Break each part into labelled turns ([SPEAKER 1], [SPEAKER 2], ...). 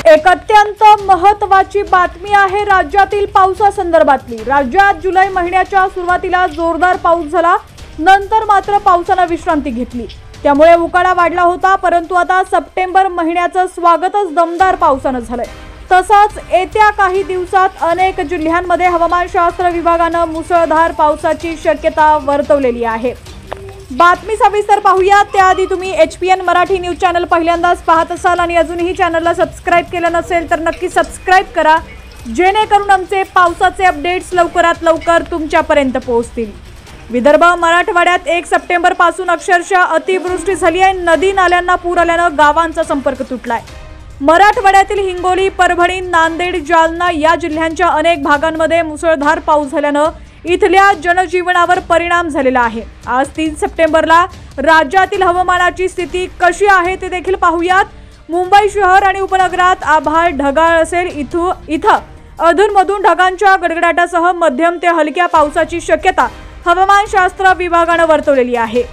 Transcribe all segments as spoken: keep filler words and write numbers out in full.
[SPEAKER 1] एक अत्यंत महत्त्वाची बातमी आहे राज्यातील पावसासंदर्भातली। राज्यात जुलै महिन्याच्या सुरुवातीला जोरदार पाऊस झाला, नंतर मात्र पावसाने विश्रांती घेतली, त्यामुळे उकाडा वाढला होता। परंतु आता सप्टेंबर महिन्याचं स्वागतच दमदार पावसाने झालंय। तसंच येत्या काही दिवसात अनेक जिल्ह्यांमध्ये हवामानशास्त्र विभागाने मुसळधार पावसाची शक्यता वर्तवलेली आहे। बातमी सविस्तर पाहूया त्याआधी तुम्ही H P N Marathi news channel पहिल्यांदाच पाहत असाल आणि अजूनही चॅनलला सबस्क्राइब केलं नसेल तर नक्की सबस्क्राइब करा, जेणेकरून आमचे पावसाचे अपडेट्स लवकरात लवकर तुमच्यापर्यंत पोहोचतील। विदर्भ मराठवाड्यात एक सप्टेंबर पासून अक्षरशः अतिवृष्टी झाली आहे। नदी नाल्यांना पूर आल्याने गावांचा संपर्क तुटलाय। मराठवाड्यातील हिंगोली, परभणी, नांदेड, जालना या जिल्ह्यांच्या अनेक भागांमध्ये मुसळधार पाऊस झाल्याने इथल्या जनजीवनावर परिणाम झालेला आहे। आज तीन सप्टेंबरला राज्यातील हवामानाची स्थिती कशी आहे ते देखील पाहूयात। मुंबई शहर आणि उपनगरात आभाळ ढगाळ असेल। इथं इथं अधूनमधून ढगांच्या गडगडाटासह मध्यम ते हलक्या पावसाची शक्यता हवामानशास्त्र विभागाने वर्तवलेली आहे।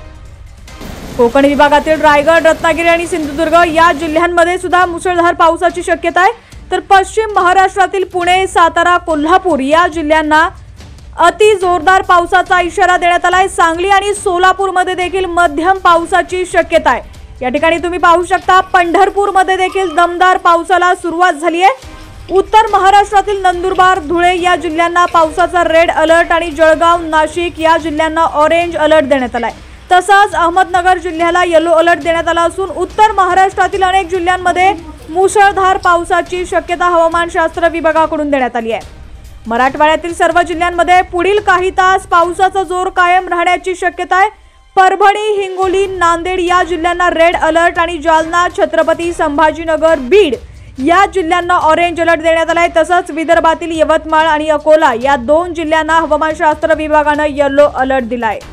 [SPEAKER 1] कोकण विभागातील रायगड, रत्नागिरी आणि सिंधुदुर्ग या जिल्ह्यांमध्ये सुद्धा मुसळधार पावसाची शक्यता आहे। तर पश्चिम महाराष्ट्रातील पुणे, सातारा, कोल्हापूर या जिल्ह्यांना अति जोरदार पावसाचा इशारा देण्यात आलाय। सांगली आणि सोलापूरमध्ये देखील मध्यम पावसाची शक्यता आहे। या ठिकाणी तुम्ही पाहू शकता पंढरपूरमध्ये देखील दमदार पावसाला सुरुवात झाली आहे। उत्तर महाराष्ट्रातील नंदुरबार, धुळे या जिल्ह्यांना पावसाचा रेड अलर्ट आणि जळगाव, नाशिक या जिल्ह्यांना ऑरेंज अलर्ट देण्यात आलाय। तसंच अहमदनगर जिल्ह्याला येलो अलर्ट देण्यात आला असून उत्तर महाराष्ट्रातील अनेक जिल्ह्यांमध्ये मुसळधार पावसाची शक्यता हवामानशास्त्र विभागाकडून देण्यात आली आहे। मराठवाड्यातील सर्व जिल्ह्यांमध्ये पुढील काही तास पावसाचा जोर कायम राहण्याची शक्यता आहे। परभणी, हिंगोली, नांदेड या जिल्ह्यांना रेड अलर्ट आणि जालना, छत्रपती संभाजीनगर, बीड या जिल्ह्यांना ऑरेंज अलर्ट देण्यात आलाय। तसंच विदर्भातील यवतमाळ आणि अकोला या दोन जिल्ह्यांना हवामानशास्त्र विभागाने येलो अलर्ट दिलाय।